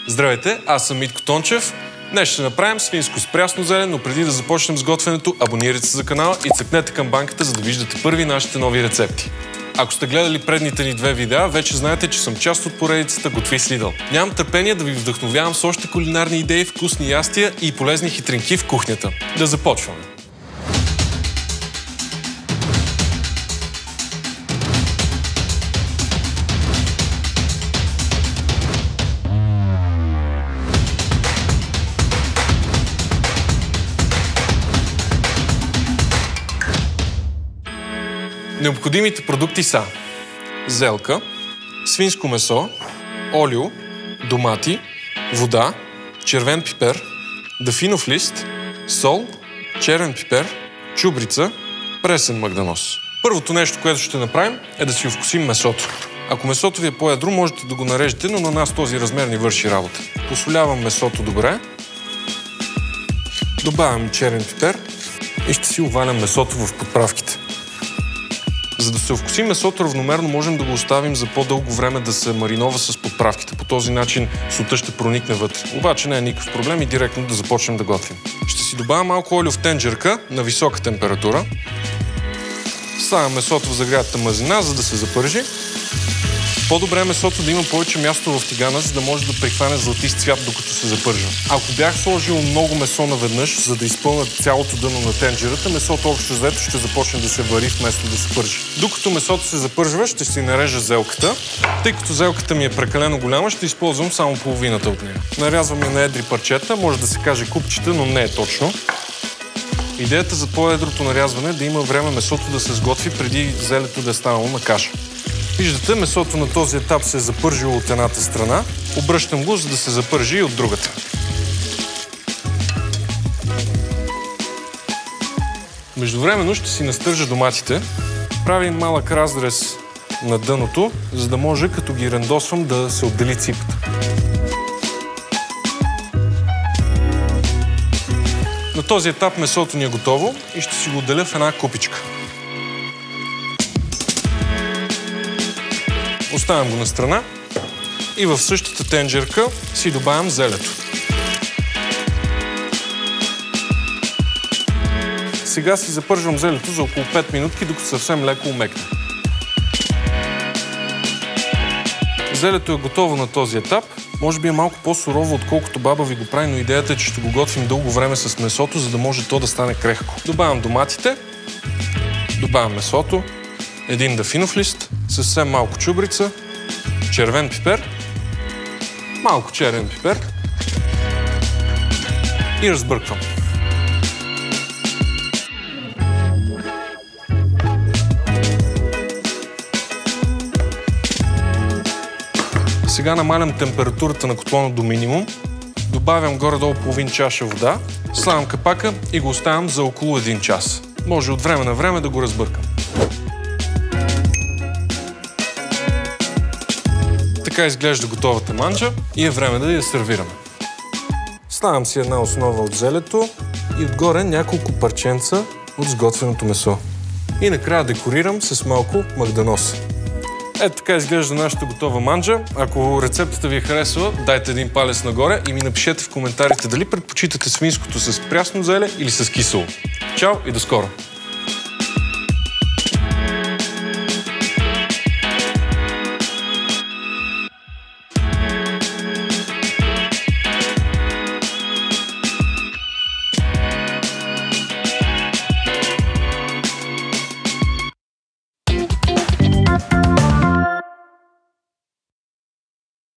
Здравейте, аз съм Митко Тончев. Днес ще направим свинско с прясно зеле, но преди да започнем с готвенето, абонирайте се за канала и цъкнете камбанката, за да виждате първи нашите нови рецепти. Ако сте гледали предните ни 2 видеа, вече знаете, че съм част от поредицата Готви с Lidl. Нямам търпение да ви вдъхновявам с още кулинарни идеи, вкусни ястия и полезни хитринки в кухнята. Да започваме! Необходимите продукти са зелка, свинско месо, олио, домати, вода, червен пипер, дафинов лист, сол, черен пипер, чубрица, пресен магданоз. Първото нещо, което ще направим, е да си овкусим месото. Ако месото ви е по-ядро, можете да го нарежете, но на нас този размер ни върши работа. Посолявам месото добре, добавям черен пипер и ще си овалям месото в подправките. За да се овкуси месото равномерно, можем да го оставим за по-дълго време да се маринова с подправките. По този начин солта ще проникне вътре. Обаче не е никакъв проблем и директно да започнем да готвим. Ще си добавя малко олио в тенджерка на висока температура. Ставям месото в загрятата мазнина, за да се запържи. По-добре е месото да има повече място в тигана, за да може да прихване златист цвят, докато се запържа. Ако бях сложил много месо наведнъж, за да изпълня цялото дъно на тенджерата, месото общо взето ще започне да се вари вместо да се пържи. Докато месото се запържва, ще си нарежа зелката. Тъй като зелката ми е прекалено голяма, ще използвам само половината от нея. Нарязвам я на едри парчета, може да се каже купчета, но не е точно. Идеята за по-едрото нарязване е да има време месото да се сготви преди зелето да е станало на каша. Виждате, месото на този етап се е запържило от едната страна. Обръщам го, за да се запържи и от другата. Междувременно ще си настържа доматите. Правим малък разрез на дъното, за да може, като ги рендосвам, да се отдели ципата. На този етап месото ни е готово и ще си го отделя в една купичка. Оставям го на страна и в същата тенджерка си добавям зелето. Сега си запържвам зелето за около 5 минутки, докато съвсем леко умекне. Зелето е готово на този етап. Може би е малко по-сурово, отколкото баба ви го прави, но идеята е, че ще го готвим дълго време с месото, за да може то да стане крехко. Добавям доматите, добавям месото, един дафинов лист, съвсем малко чубрица, червен пипер, малко черен пипер и разбърквам. Сега намалям температурата на котлона до минимум, добавям горе-долу половин чаша вода, слагам капака и го оставям за около 1 час. Може от време на време да го разбъркам. Така изглежда готовата манджа и е време да я сервираме. Слагам си една основа от зелето и отгоре няколко парченца от сготвеното месо. И накрая декорирам с малко магданоз. Ето така изглежда нашата готова манджа. Ако рецептата ви е харесала, дайте един палец нагоре и ми напишете в коментарите дали предпочитате свинското с прясно зеле или с кисело. Чао и до скоро!